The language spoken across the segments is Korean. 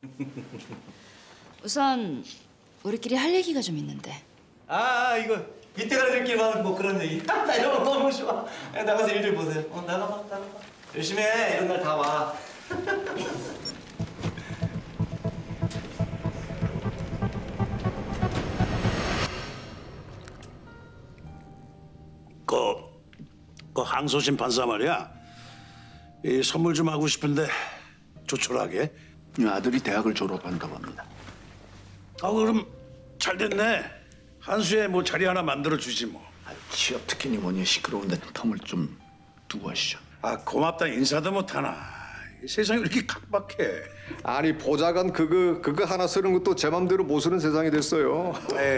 우선 우리끼리 할 얘기가 좀 있는데. 이거 밑에가들끼리만 뭐 그런 얘기. 나 이런 거 너무 좋아. 나가서 일 좀 보세요. 나가봐. 열심히 해. 이런 날 다 와. 그 항소심 판사 말이야. 이 선물 좀 하고 싶은데 조촐하게. 아들이 대학을 졸업한다고 합니다. 그럼 잘 됐네. 한수에 뭐 자리 하나 만들어 주지 뭐. 취업 특혜니 뭐니 시끄러운데 텀을 좀 두고 하시죠. 고맙다 인사도 못 하나. 세상이 왜 이렇게 각박해. 아니 보좌관 그거 하나 쓰는 것도 제 맘대로 못 쓰는 세상이 됐어요.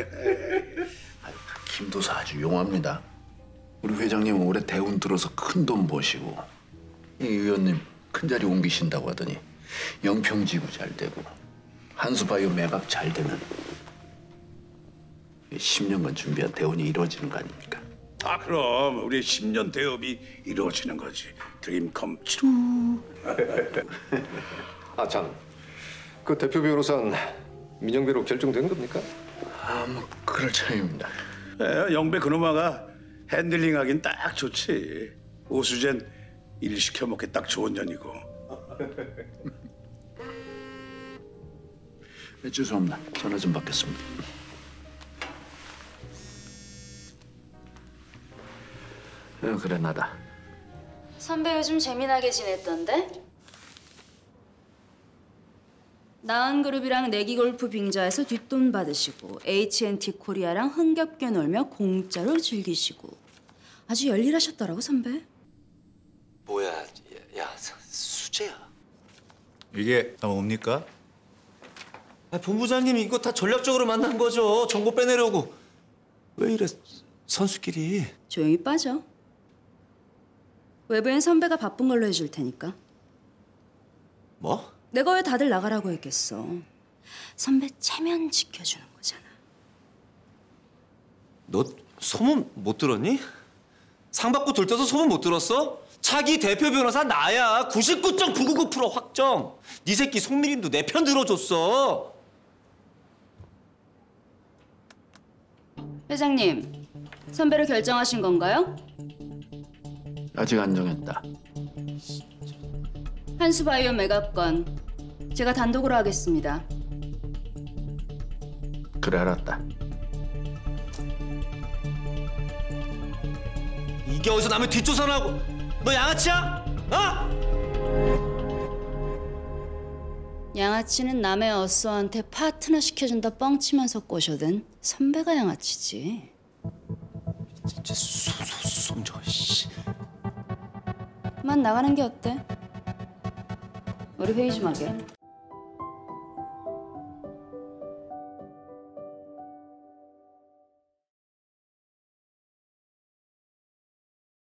김도사 아주 용합니다. 우리 회장님 올해 대운 들어서 큰 돈 버시고 이 의원님 큰 자리 옮기신다고 하더니 영평지구 잘 되고 한수바이오 매각 잘 되면 10년간 준비한 대운이 이루어지는 거 아닙니까? 그럼 우리의 10년 대업이 이루어지는 거지. 드림 컴 트루. 참, 그 대표 변호사는 민영배로 결정된 겁니까? 뭐 그럴 차이입니다. 영배 그놈아가 핸들링하긴 딱 좋지. 오수젠 일 시켜먹기 딱 좋은 년이고. 죄송합니다. 전화 좀 받겠습니다. 그래 나다. 선배 요즘 재미나게 지냈던데? 나은그룹이랑 내기골프 빙자에서 뒷돈 받으시고 H&T 코리아랑 흥겹게 놀며 공짜로 즐기시고 아주 열일하셨더라고 선배. 뭐야, 야 수재야. 이게 다 뭡니까? 본부장님이 이거 다 전략적으로 만난 거죠. 정보 빼내려고. 왜 이래 선수끼리. 조용히 빠져. 외부엔 선배가 바쁜 걸로 해줄 테니까. 뭐? 내가 왜 다들 나가라고 했겠어. 선배 체면 지켜주는 거잖아. 너 소문 못 들었니? 상 받고 들떠서 소문 못 들었어? 차기 대표 변호사 나야. 99.999% 확정. 네 새끼 송미림도 내 편 들어줬어. 회장님, 선배로 결정하신 건가요? 아직 안 정했다. 한수바이오 매각건 제가 단독으로 하겠습니다. 그래 알았다. 이게 어디서 남의 뒷조선하고. 너 양아치야? 양아치는 남의 어쏘한테 파트너 시켜준다 뻥치면서 꼬셔든 선배가 양아치지. 진짜 손정 씨. 그만 나가는 게 어때? 우리 회의 좀 하게.